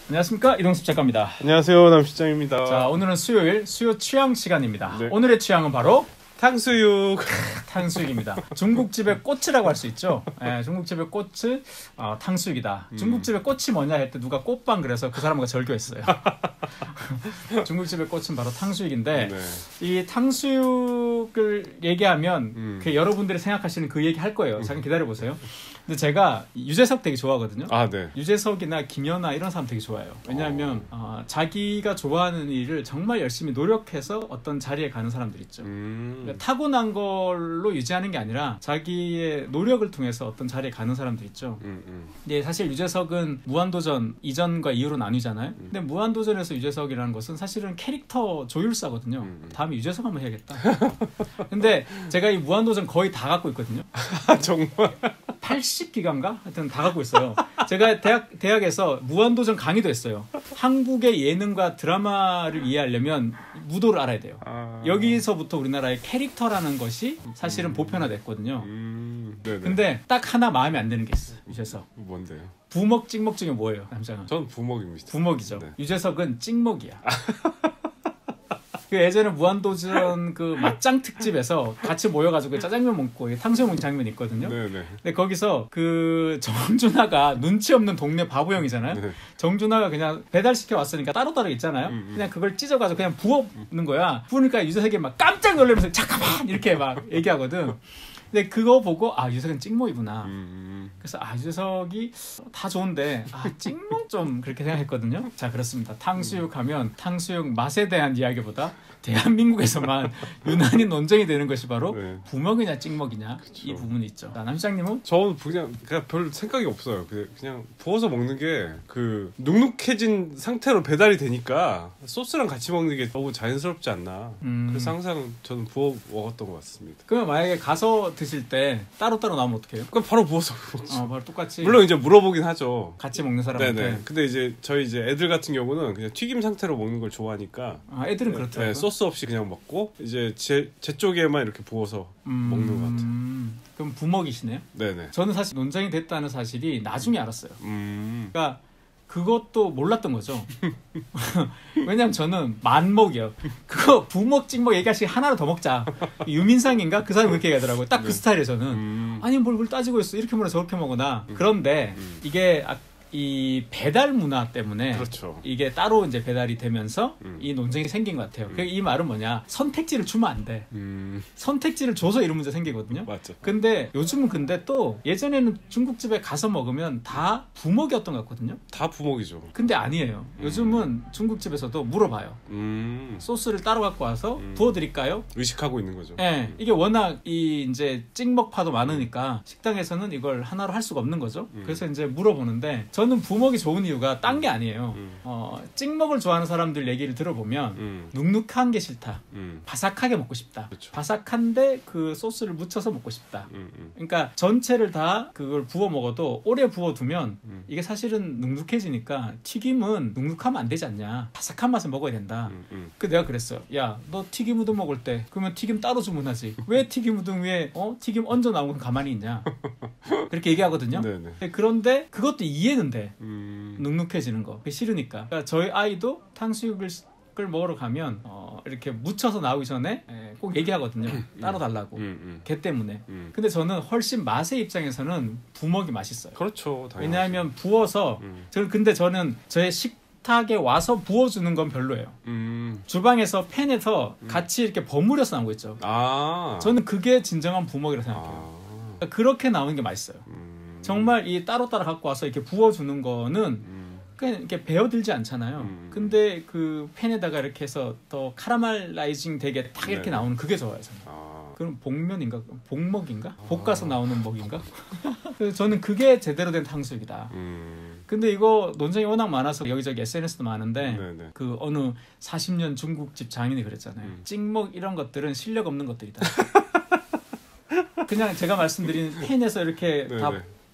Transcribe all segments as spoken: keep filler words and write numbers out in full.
안녕하십니까, 이동섭 작가입니다. 안녕하세요, 남실장입니다. 자, 오늘은 수요일 수요 취향 시간입니다. 네. 오늘의 취향은 바로 탕수육. 탕수육입니다. 중국집의 꽃이라고 할 수 있죠. 네, 중국집의 꽃은 어, 탕수육이다. 음. 중국집의 꽃이 뭐냐 할 때 누가 꽃빵 그래서 그 사람과 절교했어요. 중국집의 꽃은 바로 탕수육인데 네. 이 탕수육을 얘기하면 음. 그 여러분들이 생각하시는 그 얘기 할 거예요. 잠깐 기다려보세요. 근데 제가 유재석 되게 좋아하거든요. 아, 네. 유재석이나 김연아 이런 사람 되게 좋아해요. 왜냐하면 어, 자기가 좋아하는 일을 정말 열심히 노력해서 어떤 자리에 가는 사람들 있죠. 음. 그러니까 타고난 걸로 유지하는 게 아니라 자기의 노력을 통해서 어떤 자리에 가는 사람들 있죠. 음, 음. 근데 사실 유재석은 무한도전 이전과 이후로 나뉘잖아요. 근데 무한도전에서 유재석이라는 것은 사실은 캐릭터 조율사거든요. 음. 다음에 유재석 한번 해야겠다. 근데 제가 이 무한도전 거의 다 갖고 있거든요. 아, 정말? 팔십 기가인가? 하여튼 다 갖고 있어요. 제가 대학, 대학에서 무한도전 강의도 했어요. 한국의 예능과 드라마를 이해하려면 무도를 알아야 돼요. 아... 여기서부터 우리나라의 캐릭터라는 것이 사실은 보편화됐거든요. 음... 네네. 근데 딱 하나 마음에 안 드는 게 있어요. 유재석. 뭔데요? 부먹, 찍먹 중에 뭐예요, 남자가? 전 부먹입니다. 부먹이죠. 네. 유재석은 찍먹이야. 그 예전에 무한도전 그 맞짱 특집에서 같이 모여가지고 짜장면 먹고 탕수육 먹는 장면이 있거든요. 네네. 근데 거기서 그 정준하가 눈치 없는 동네 바보형이잖아요. 네. 정준하가 그냥 배달시켜 왔으니까 따로따로 있잖아요. 음, 음. 그냥 그걸 찢어가지고 그냥 부어는 거야. 부으니까 유재석이 막 깜짝 놀라면서 잠깐만 이렇게 막 얘기하거든. 근데 그거 보고 아, 유재석은 찍모이구나. 음... 그래서 아, 유재석이 다 좋은데 아, 찍모 좀 그렇게 생각했거든요. 자, 그렇습니다. 탕수육 하면 탕수육 맛에 대한 이야기보다 대한민국에서만 유난히 논쟁이 되는 것이 바로 네. 부먹이냐 찍먹이냐 그쵸. 이 부분이 있죠. 남 시장님은? 저는 그냥, 그냥 별 생각이 없어요. 그냥, 그냥 부어서 먹는 게 그 눅눅해진 상태로 배달이 되니까 소스랑 같이 먹는 게 너무 자연스럽지 않나. 음. 그래서 항상 저는 부어 먹었던 것 같습니다. 그러면 만약에 가서 드실 때 따로따로 나오면 어떡해요? 그럼 바로 부어서 먹죠. 어, 바로 똑같이 물론 이제 물어보긴 하죠. 같이 먹는 사람한테. 네네. 근데 이제 저희 이제 애들 같은 경우는 그냥 튀김 상태로 먹는 걸 좋아하니까 아, 애들은 네, 그렇더라고요. 소스 없이 그냥 먹고 이제 제, 제 쪽에만 이렇게 부어서 음, 먹는 것 같아요. 그럼 부먹이시네요? 네네. 저는 사실 논쟁이 됐다는 사실이 나중에 알았어요. 음. 그러니까 그것도 몰랐던 거죠. 왜냐면 저는 만먹이요. 그거 부먹 찍먹 얘기하시 하나를 더 먹자. 유민상인가? 그 사람이 그렇게 얘기하더라고요. 딱 그 네. 스타일이에요, 저는. 음. 아니 뭘, 뭘 따지고 있어. 이렇게 먹나 저렇게 먹으나. 그런데 음. 이게 아, 이 배달 문화 때문에 그렇죠. 이게 따로 이제 배달이 되면서 음. 이 논쟁이 생긴 것 같아요. 음. 그 이 말은 뭐냐? 선택지를 주면 안 돼. 음. 선택지를 줘서 이런 문제 생기거든요. 맞죠. 근데 요즘은 근데 또 예전에는 중국집에 가서 먹으면 다 부먹이었던 것 같거든요. 다 부먹이죠. 근데 아니에요. 요즘은 중국집에서도 물어봐요. 음. 소스를 따로 갖고 와서 음. 부어드릴까요? 의식하고 있는 거죠. 예, 네, 이게 워낙 이 이제 찍먹파도 많으니까 식당에서는 이걸 하나로 할 수가 없는 거죠. 음. 그래서 이제 물어보는데 저는 부먹이 좋은 이유가 딴 게 아니에요. 음. 어, 찍먹을 좋아하는 사람들 얘기를 들어보면 음. 눅눅한 게 싫다. 음. 바삭하게 먹고 싶다. 그렇죠. 바삭한데 그 소스를 묻혀서 먹고 싶다. 음. 음. 그러니까 전체를 다 그걸 부어 먹어도 오래 부어 두면 음. 이게 사실은 눅눅해지니까 튀김은 눅눅하면 안 되지 않냐. 바삭한 맛을 먹어야 된다. 음. 음. 그 내가 그랬어요. 야, 너 튀김 우동 먹을 때 그러면 튀김 따로 주문하지. 왜 튀김 우동 위에 어 튀김 얹어 나오는 건 가만히 있냐. 그렇게 얘기하거든요. 네네. 그런데 그것도 이해는 돼. 음. 눅눅해지는 거. 그게 싫으니까. 그러니까 저희 아이도 탕수육을 을 먹으러 가면 어, 이렇게 묻혀서 나오기 전에 에, 꼭 얘기하거든요. 따로 달라고. 음. 음. 걔 때문에. 음. 근데 저는 훨씬 맛의 입장에서는 부먹이 맛있어요. 그렇죠. 당연하죠. 왜냐하면 부어서 음. 저는 근데 저는 저의 식탁에 와서 부어주는 건 별로예요. 음. 주방에서 팬에서 같이 이렇게 버무려서 나온 거 있죠. 아. 저는 그게 진정한 부먹이라고 생각해요. 아. 그러니까 그렇게 나오는 게 맛있어요. 음. 정말 이 따로따로 갖고 와서 이렇게 부어주는 거는 음. 그냥 이렇게 배어들지 않잖아요. 음. 근데 그 팬에다가 이렇게 해서 더 카라멜라이징 되게 딱 이렇게 네. 나오는 그게 좋아요. 저는. 아. 그럼 복면인가? 복먹인가? 볶아서 나오는 먹인가? 그래서 저는 그게 제대로 된 탕수육이다. 음. 근데 이거 논쟁이 워낙 많아서 여기저기 에스엔에스도 많은데 네네. 그 어느 사십 년 중국집 장인이 그랬잖아요. 음. 찍먹 이런 것들은 실력 없는 것들이다. 그냥 제가 말씀드린 팬에서 이렇게 네네. 다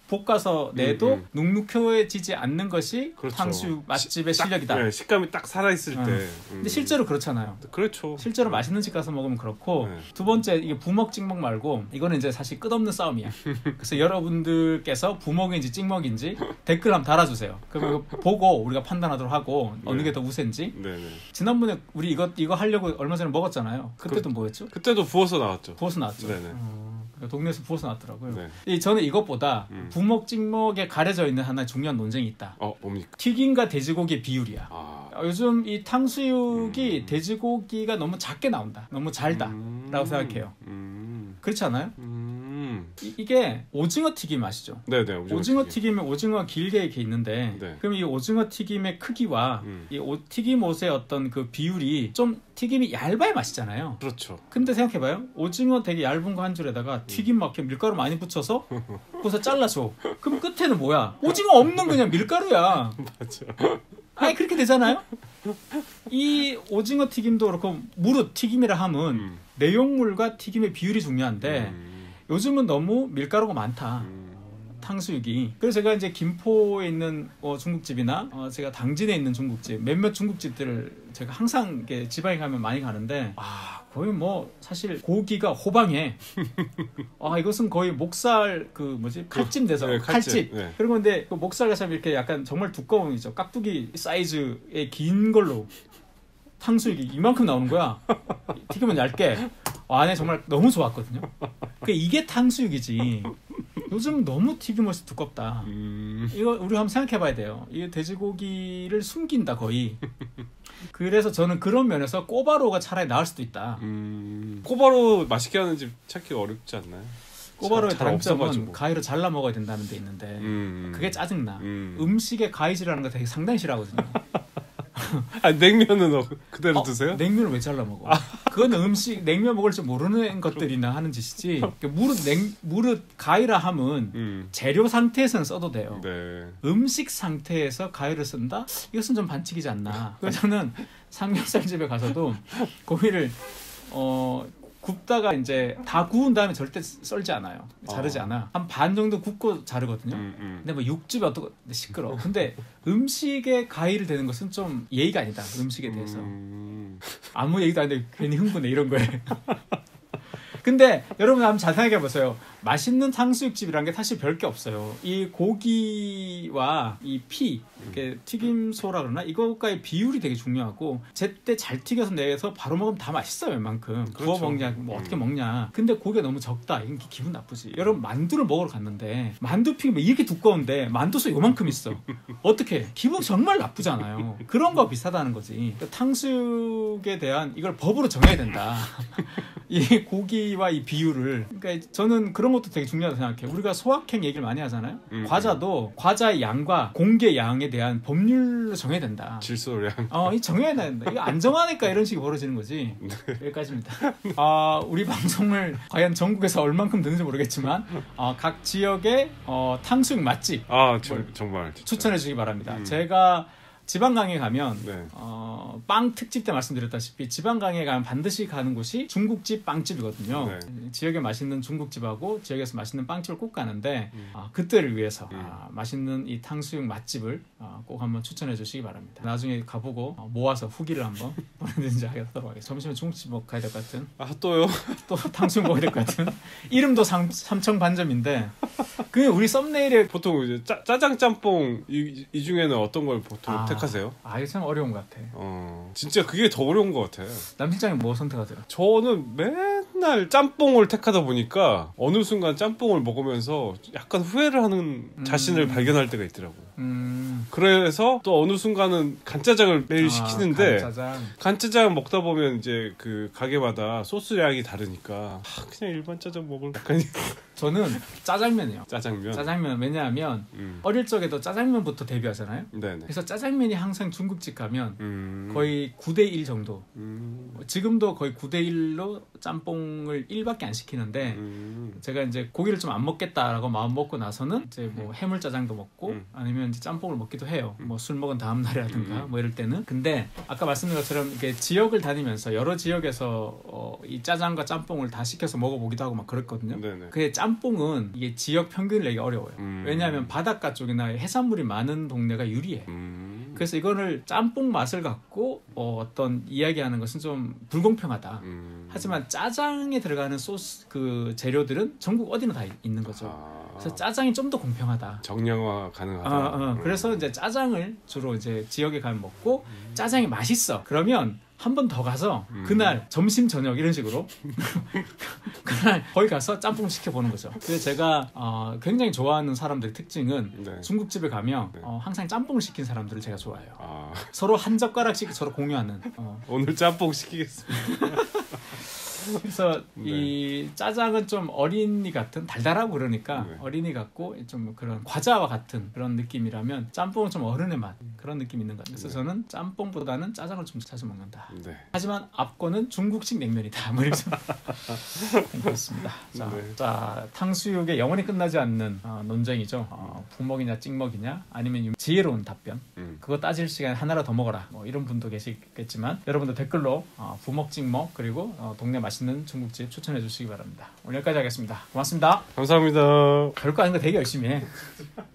볶아서 내도 음, 음. 눅눅해지지 않는 것이 그렇죠. 탕수육 맛집의 시- 딱, 실력이다. 네, 식감이 딱 살아있을 어. 때. 음. 근데 실제로 그렇잖아요. 그렇죠. 실제로 맛있는 집 가서 먹으면 그렇고 네. 두 번째 이게 부먹 찍먹 말고 이거는 이제 사실 끝없는 싸움이야. 그래서 여러분들께서 부먹인지 찍먹인지 댓글 한번 달아주세요. 그럼 이거 보고 우리가 판단하도록 하고 어느 네. 게 더 우세인지. 네네. 지난번에 우리 이거 이거 하려고 얼마 전에 먹었잖아요. 그때도 그- 뭐였죠? 그때도 부어서 나왔죠. 부어서 나왔죠. 네네. 어, 그러니까 동네에서 부어서 나왔더라고요. 네. 이 저는 이것보다 음. 부먹 찍먹에 가려져 있는 하나의 중요한 논쟁이 있다. 어 뭡니까? 튀김과 돼지고기의 비율이야. 아. 어, 요즘 이 탕수육이 음. 돼지고기가 너무 작게 나온다. 너무 잘다. 음. 라고 생각해요. 음. 그렇지 않아요? 음. 이, 이게 오징어 튀김 아시죠? 네네. 오징어, 오징어 튀김. 튀김은 오징어가 길게 이렇게 있는데 네. 그럼 이 오징어 튀김의 크기와 음. 이 오, 튀김옷의 어떤 그 비율이 좀 튀김이 얇아야 맛있잖아요. 그렇죠. 근데 생각해봐요. 오징어 되게 얇은 거 한 줄에다가 튀김 막 이렇게 밀가루 많이 붙여서 거기서 잘라줘. 그럼 끝에는 뭐야? 오징어 없는 그냥 밀가루야. 맞죠. 아니 그렇게 되잖아요. 이 오징어 튀김도 그렇고 무릇 튀김이라 함은 음. 내용물과 튀김의 비율이 중요한데 음. 요즘은 너무 밀가루가 많다. 음. 탕수육이. 그래서 제가 이제 김포에 있는 어, 중국집이나 어, 제가 당진에 있는 중국집 몇몇 중국집들을 제가 항상 이렇게 지방에 가면 많이 가는데 아 거의 뭐 사실 고기가 호방해. 아 이것은 거의 목살 그 뭐지 칼집 돼서 네, 칼집. 칼집. 네. 그리고 근데 그 목살 가서 이렇게 약간 정말 두꺼운 이죠 깍두기 사이즈의 긴 걸로 탕수육이 이만큼 나오는 거야. 튀기면 얇게. 아, 안에 정말 너무 좋았거든요. 그 이게 탕수육이지. 요즘 너무 튀김옷이 두껍다. 음. 이거 우리 한번 생각해봐야 돼요. 이게 돼지고기를 숨긴다 거의. 그래서 저는 그런 면에서 꼬바로우가 차라리 나을 수도 있다. 음. 꼬바로 맛있게 하는 집 찾기가 어렵지 않나요? 꼬바로우의 잘 단점은 없어가지고. 가위로 잘라 먹어야 된다는 데 있는데 음. 그게 짜증나. 음. 음식에 가위질하는 거 되게 상당히 싫어하거든요. 아 냉면은 어, 그대로 어, 드세요? 냉면을 왜 잘라 먹어? 그건 음식 냉면 먹을 줄 모르는 것들이나 하는 짓이지. 그러니까 무릇 냉 무릇 가위라 함은 음. 재료 상태에서는 써도 돼요. 네. 음식 상태에서 가위를 쓴다? 이것은 좀 반칙이지 않나. 그래서 저는 삼겹살 집에 가서도 고기를 어 굽다가 이제 다 구운 다음에 절대 썰지 않아요. 자르지 어. 않아. 한 반 정도 굽고 자르거든요. 음, 음. 근데 뭐 육즙이 어떻고 시끄러. 근데 음식에 가위를 대는 것은 좀 예의가 아니다. 음식에 대해서 음. 아무 얘기도 안 돼. 괜히 흥분해 이런 거에. 근데 여러분 한번 잘 생각해 보세요. 맛있는 탕수육집이란 게 사실 별게 없어요. 이 고기와 이 피, 이렇게 튀김소라 그러나 이거과의 비율이 되게 중요하고 제때 잘 튀겨서 내서 바로 먹으면 다 맛있어요. 웬만큼 구워 그렇죠. 먹냐, 뭐 음. 어떻게 먹냐. 근데 고기가 너무 적다. 이건 기분 나쁘지. 여러분 만두를 먹으러 갔는데 만두 피가 이렇게 두꺼운데 만두소 요만큼 있어. 어떻게? 기분 정말 나쁘잖아요. 그런 거 비슷하다는 거지. 그러니까 탕수육에 대한 이걸 법으로 정해야 된다. 이 고기와 이 비율을. 그러니까 저는 그런 것도 되게 중요하다고 생각해요. 우리가 소확행 얘기를 많이 하잖아요. 음, 과자도 과자의 양과 공개 양에 대한 법률로 정해야 된다. 질소량. 어, 이 정해야 된다. 이거 안 정하니까 이런 식이 벌어지는 거지. 여기까지입니다. 아, 우리 방송을 과연 전국에서 얼만큼 듣는지 모르겠지만 어, 각 지역의 어, 탕수육 맛집 아 저, 정말 진짜. 추천해 주시기 바랍니다. 음. 제가 지방강에 가면 네. 어, 빵 특집 때 말씀드렸다시피 지방강에 가면 반드시 가는 곳이 중국집 빵집이거든요. 네. 지역에 맛있는 중국집하고 지역에서 맛있는 빵집을 꼭 가는데 음. 아, 그때를 위해서 음. 아, 맛있는 이 탕수육 맛집을 아, 꼭 한번 추천해 주시기 바랍니다. 나중에 가보고 어, 모아서 후기를 한번 보내든지 하도록 하겠습니다. 점심에 중국집 먹 가야 될 것 같은 아 또요? 또 탕수육 먹어야 될 것 같은 이름도 삼, 삼청반점인데 그 우리 썸네일에 보통 이제 짜, 짜장 짬뽕 이, 이 중에는 어떤 걸 보통 아. 택하세요? 아 이거 참 어려운 것 같아. 어 진짜 그게 더 어려운 것 같아. 남 실장이 뭐 선택하세요? 저는 맨날 짬뽕을 택하다 보니까 어느 순간 짬뽕을 먹으면서 약간 후회를 하는 자신을 음. 발견할 때가 있더라고요. 음, 그래서 또 어느 순간은 간짜장을 매일 아, 시키는데 간짜장. 간짜장 먹다 보면 이제 그 가게마다 소스량이 다르니까 아, 그냥 일반 짜장 먹을 약간 저는 짜장면이요. 짜장면. 짜장면 왜냐하면 음. 어릴 적에도 짜장면부터 데뷔하잖아요. 네네. 그래서 짜장면이 항상 중국집 가면 음. 거의 구 대 일 정도. 음. 지금도 거의 구 대 일로 짬뽕을 일밖에 안 시키는데 음. 제가 이제 고기를 좀 안 먹겠다라고 마음 먹고 나서는 이제 뭐 해물짜장도 먹고 음. 아니면 이제 짬뽕을 먹기도 해요. 뭐 술 먹은 다음 날이라든가 음. 뭐 이럴 때는. 근데 아까 말씀드린 것처럼 이게 지역을 다니면서 여러 지역에서 어, 이 짜장과 짬뽕을 다 시켜서 먹어보기도 하고 막 그랬거든요. 네네. 그게 짬뽕은 이게 지역 평균을 내기 어려워요. 음. 왜냐하면 바닷가 쪽이나 해산물이 많은 동네가 유리해. 음. 그래서 이거를 짬뽕 맛을 갖고 어, 어떤 이야기하는 것은 좀 불공평하다. 음. 하지만 짜장에 들어가는 소스 그 재료들은 전국 어디나 다 있는 거죠. 아. 그래서 짜장이 좀 더 공평하다. 정량화 가능하다. 어, 어. 음. 그래서 이제 짜장을 주로 이제 지역에 가면 먹고 짜장이 맛있어. 그러면 한 번 더 가서 음. 그날 점심 저녁 이런 식으로 그날 거기 가서 짬뽕 시켜보는 거죠. 그래서 제가 어, 굉장히 좋아하는 사람들의 특징은 네. 중국집에 가면 네. 어, 항상 짬뽕을 시킨 사람들을 제가 좋아해요. 아. 서로 한 젓가락씩 서로 공유하는. 어. 오늘 짬뽕 시키겠습니다. 그래서 네. 이 짜장은 좀 어린이 같은 달달하고 그러니까 네. 어린이 같고 좀 그런 과자와 같은 그런 느낌이라면 짬뽕은 좀 어른의 맛 그런 느낌이 있는 것 같아요. 그래서 네. 저는 짬뽕보다는 짜장을 좀 자주 먹는다. 네. 하지만 앞거는 중국식 냉면이다. 뭐 이렇게 그렇습니다. 자, 네. 자, 탕수육의 영원히 끝나지 않는 어, 논쟁이죠. 어, 부먹이냐 찍먹이냐 아니면 지혜로운 답변. 음. 그거 따질 시간에 하나라 더 먹어라. 뭐 이런 분도 계시겠지만 여러분도 댓글로 어, 부먹 찍먹 그리고 어, 동네 맛있는 중국집 추천해 주시기 바랍니다. 오늘 여기까지 하겠습니다. 고맙습니다. 감사합니다. 별거 아닌 거 되게 열심히 해.